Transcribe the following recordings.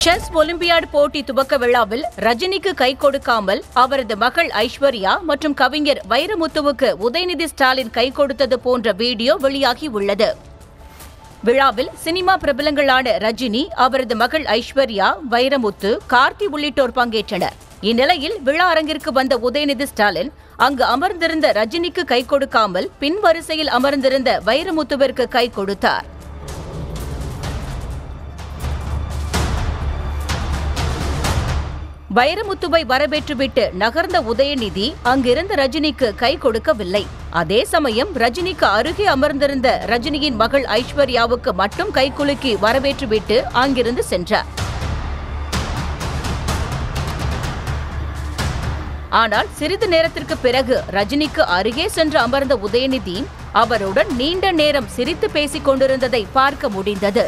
Chess olympiad போட்டி துவக்க விழாவில் ரஜினிக்கு கை கொடுக்காமல் அவரது மகள் ஐஸ்வர்யா மற்றும் கவிஞர் வைரமுத்துவுக்கு உதயநிதி ஸ்டாலின் கை கொடுத்தது போன்ற வீடியோ வெளியாகி உள்ளது. விழாவில் சினிமா பிரபலங்களான ரஜினி, அவரது மகள் ஐஸ்வர்யா, வைரமுத்து, கார்த்தி உள்ளிட்டோர் பங்கேற்றனர். இந்நிலையில் விழா அரங்கிற்கு வந்த உதயநிதி ஸ்டாலின் அங்கு அமர்ந்திருந்த ரஜினிக்கு கை கொடுக்காமல் பின் வரிசையில் அமர்ந்திருந்த வைரமுத்துவிற்கு கை கொடுத்தார். வைரமுத்துவை வரவேற்றுவிட்டு நகர்ந்த உதயநிதி அங்கிருந்த ரஜினிக்கு கை கொடுக்கவில்லை. அதே சமயம் ரஜினிக்கு அருகே அமர்ந்திருந்த ரஜினியின் மகள் ஐஸ்வர்யாவுக்கு மட்டும் கைகுலுக்கி வரவேற்றுவிட்டு அங்கிருந்து சென்றார். ஆனால் சிறிது நேரத்திற்கு பிறகு ரஜினிக்கு அருகே சென்று அமர்ந்த உதயநிதி அவருடன் நீண்ட நேரம் சிரித்து பேசிக் கொண்டிருந்ததை பார்க்க முடிந்தது.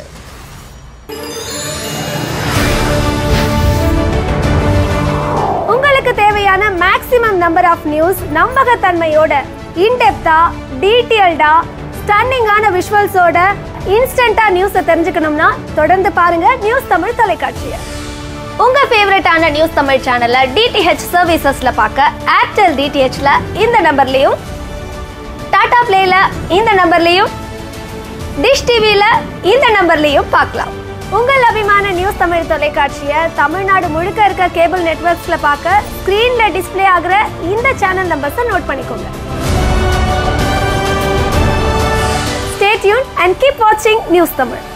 உங்களுக்கு தேவையான மேக்ஸிமம் நம்பர் ஆஃப் நியூஸ் நம்பகத்தன்மையோட, இன்டெப்தா, டீடைல்டா, ஸ்டன்னிங்கான விஷுவல்ஸோட இன்ஸ்டன்ட்டா நியூஸை தெரிஞ்சுக்கணும்னா தொடர்ந்து பாருங்க நியூஸ் தமிழ் தொலைக்காட்சியை. உங்க ஃபேவரட்டான நியூஸ் தமிழ் சேனலை டிடிஹெச் சர்வீசஸ்ல பார்க்க ஏர்டெல் டிடிஹெச்ல இந்த நம்பர்லயும், டாடா பிளேல இந்த நம்பர்லயும், டிஷ் டிவில இந்த நம்பர்லயும் பார்க்கலாம். உங்கள் அபிமான நியூஸ் தமிழ் தொலைக்காட்சியை தமிழ்நாடு முழுக்க இருக்க கேபிள் நெட்வொர்க்ஸ்ல பார்க்க ஸ்கிரீன்ல டிஸ்பிளே ஆகிற இந்த சேனல் நம்பர்ஸை நோட் பண்ணிக்கோங்க. Stay tuned and keep watching news Tamil.